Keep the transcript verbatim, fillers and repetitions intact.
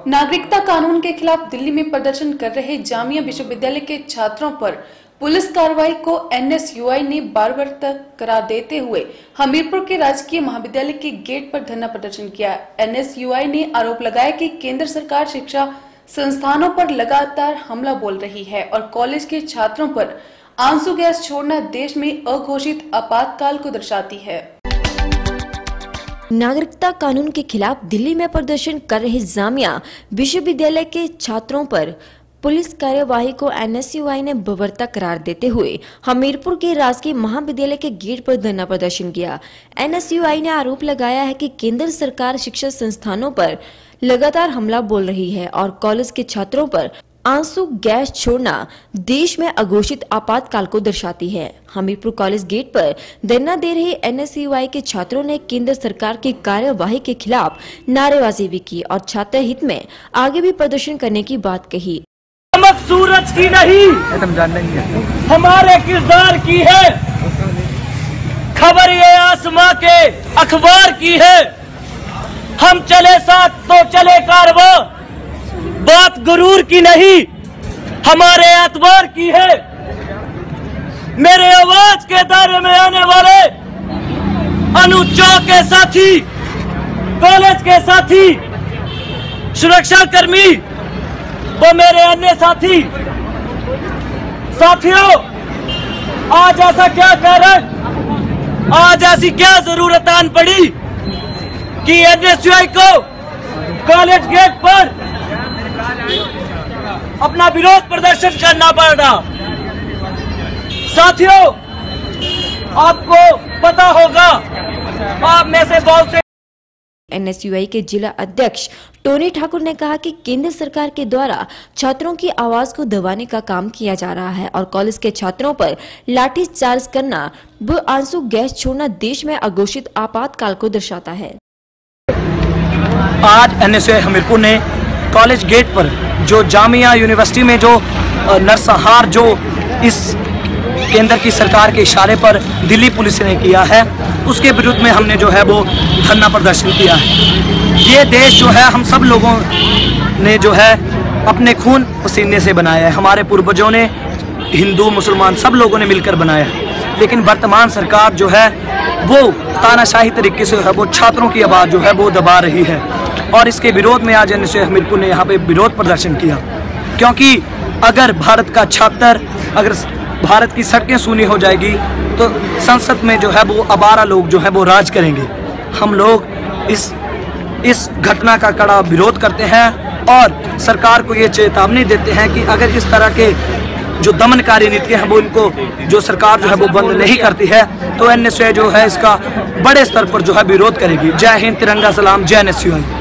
नागरिकता कानून के खिलाफ दिल्ली में प्रदर्शन कर रहे जामिया विश्वविद्यालय के छात्रों पर पुलिस कार्रवाई को एन एस यू आई ने बर्बरता करार देते हुए हमीरपुर के राजकीय महाविद्यालय के गेट पर धरना प्रदर्शन किया। एन एस यू आई ने आरोप लगाया कि केंद्र सरकार शिक्षा संस्थानों पर लगातार हमला बोल रही है और कॉलेज के छात्रों पर आंसू गैस छोड़ना देश में अघोषित आपातकाल को दर्शाती है। नागरिकता कानून के खिलाफ दिल्ली में प्रदर्शन कर रहे जामिया विश्वविद्यालय के छात्रों पर पुलिस कार्यवाही को एन एस यू आई ने बर्बरता करार देते हुए हमीरपुर के राजकीय महाविद्यालय के गेट पर धरना प्रदर्शन किया। एन एस यू आई ने आरोप लगाया है कि केंद्र सरकार शिक्षा संस्थानों पर लगातार हमला बोल रही है और कॉलेज के छात्रों पर आंसू गैस छोड़ना देश में अघोषित आपातकाल को दर्शाती है। हमीरपुर कॉलेज गेट पर धरना दे रहे एन एस यू आई के छात्रों ने केंद्र सरकार की कार्यवाही के खिलाफ नारेबाजी भी की और छात्र हित में आगे भी प्रदर्शन करने की बात कही। चमक सूरज की नहीं, हमारे किरदार की है, खबर ये आसमां के अखबार की है। हम चले साथ तो चले कारवां, बात गुरूर की नहीं हमारे एतबार की है। मेरे आवाज के दायरे में आने वाले अनुचों के साथी, कॉलेज के साथी, सुरक्षा कर्मी वो मेरे अन्य साथी साथियों, आज ऐसा क्या कारण, आज ऐसी क्या जरूरत आन पड़ी कि एन एस यू आई को कॉलेज गेट पर अपना विरोध प्रदर्शन करना पड़ रहा। साथियों, आपको पता होगा, आप में से बहुत से एन एस यू आई के जिला अध्यक्ष टोनी ठाकुर ने कहा कि केंद्र सरकार के द्वारा छात्रों की आवाज को दबाने का काम किया जा रहा है और कॉलेज के छात्रों पर लाठी चार्ज करना व आंसू गैस छोड़ना देश में अघोषित आपातकाल को दर्शाता है। आज N S U I Hamirpur ने कॉलेज गेट पर जो जामिया यूनिवर्सिटी में जो नरसंहार जो इस केंद्र की सरकार के इशारे पर दिल्ली पुलिस ने किया है, उसके विरुद्ध में हमने जो है वो धरना प्रदर्शन किया है। ये देश जो है हम सब लोगों ने जो है अपने खून पसीने से बनाया है, हमारे पूर्वजों ने, हिंदू मुसलमान सब लोगों ने मिलकर बनाया है। लेकिन वर्तमान सरकार जो है वो तानाशाही तरीके से है वो छात्रों की आवाज़ जो है वो दबा रही है और इसके विरोध में आज N S U I Hamirpur ने यहाँ पे विरोध प्रदर्शन किया। क्योंकि अगर भारत का छात्र, अगर भारत की सड़कें सूनी हो जाएगी तो संसद में जो है वो आवारा लोग जो है वो राज करेंगे। हम लोग इस इस घटना का कड़ा विरोध करते हैं और सरकार को ये चेतावनी देते हैं कि अगर इस तरह के जो दमनकारी नीतियां हैं वो इनको जो सरकार जो है वो बंद नहीं करती है तो एन एस यू आई जो है इसका बड़े स्तर पर जो है विरोध करेगी। जय हिंद, तिरंगा सलाम, जय एन एस यू आई।